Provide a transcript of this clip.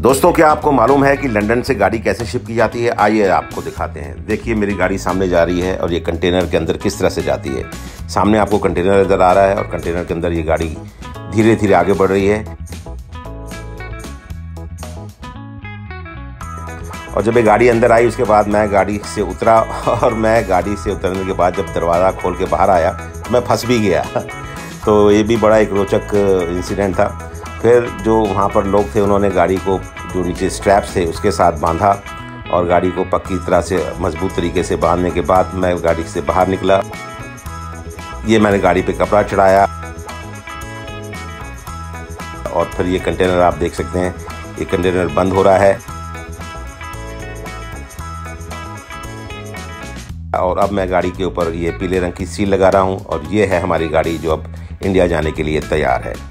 दोस्तों, क्या आपको मालूम है कि लंदन से गाड़ी कैसे शिप की जाती है? आइए आपको दिखाते हैं। देखिए, मेरी गाड़ी सामने जा रही है और ये कंटेनर के अंदर किस तरह से जाती है। सामने आपको कंटेनर नज़र आ रहा है और कंटेनर के अंदर ये गाड़ी धीरे धीरे आगे बढ़ रही है। और जब ये गाड़ी अंदर आई उसके बाद मैं गाड़ी से उतरा और मैं गाड़ी से उतरने के बाद जब दरवाज़ा खोल के बाहर आया मैं फंस भी गया। तो ये भी बड़ा एक रोचक इंसिडेंट था। फिर जो वहाँ पर लोग थे उन्होंने गाड़ी को जो नीचे स्ट्रैप्स थे उसके साथ बांधा और गाड़ी को पक्की तरह से मजबूत तरीके से बांधने के बाद मैं गाड़ी से बाहर निकला। ये मैंने गाड़ी पे कपड़ा चढ़ाया और फिर ये कंटेनर आप देख सकते हैं, ये कंटेनर बंद हो रहा है और अब मैं गाड़ी के ऊपर ये पीले रंग की सील लगा रहा हूँ और ये है हमारी गाड़ी जो अब इंडिया जाने के लिए तैयार है।